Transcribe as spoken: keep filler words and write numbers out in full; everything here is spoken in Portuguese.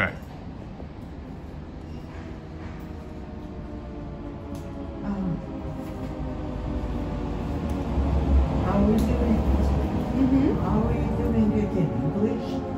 Okay. Um, How are we doing? Mm-hmm. How are you doing it in English?